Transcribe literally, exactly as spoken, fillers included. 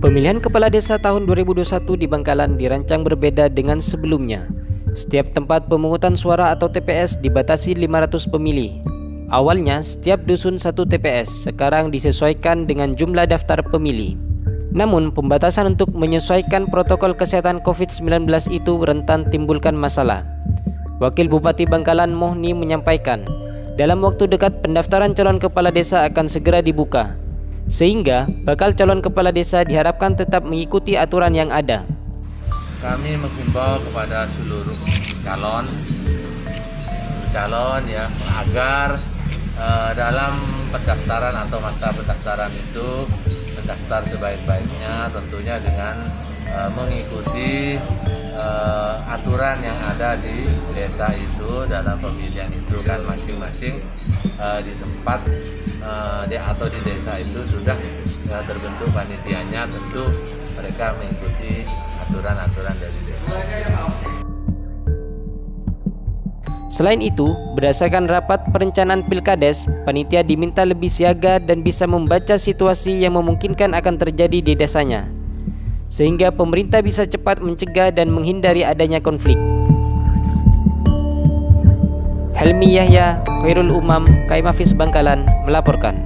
Pemilihan kepala desa tahun dua ribu dua puluh satu di Bangkalan dirancang berbeda dengan sebelumnya. Setiap tempat pemungutan suara atau T P S dibatasi lima ratus pemilih. Awalnya setiap dusun satu T P S, sekarang disesuaikan dengan jumlah daftar pemilih. Namun pembatasan untuk menyesuaikan protokol kesehatan COVID sembilan belas itu rentan timbulkan masalah. Wakil Bupati Bangkalan Mohni menyampaikan, dalam waktu dekat pendaftaran calon kepala desa akan segera dibuka, sehingga bakal calon kepala desa diharapkan tetap mengikuti aturan yang ada. Kami menghimbau kepada seluruh calon calon ya agar uh, dalam pendaftaran atau masa pendaftaran itu mendaftar sebaik-baiknya, tentunya dengan uh, mengikuti uh, aturan yang ada di desa itu. Dalam pemilihan itu kan masing-masing uh, di tempat uh, di, atau di desa itu sudah uh, terbentuk panitianya, tentu mereka mengikuti aturan-aturan dari desa. Selain itu, berdasarkan rapat perencanaan Pilkades, panitia diminta lebih siaga dan bisa membaca situasi yang memungkinkan akan terjadi di desanya, sehingga pemerintah bisa cepat mencegah dan menghindari adanya konflik. Helmi Yahya, Khairul Umam, Kaimafis Bangkalan melaporkan.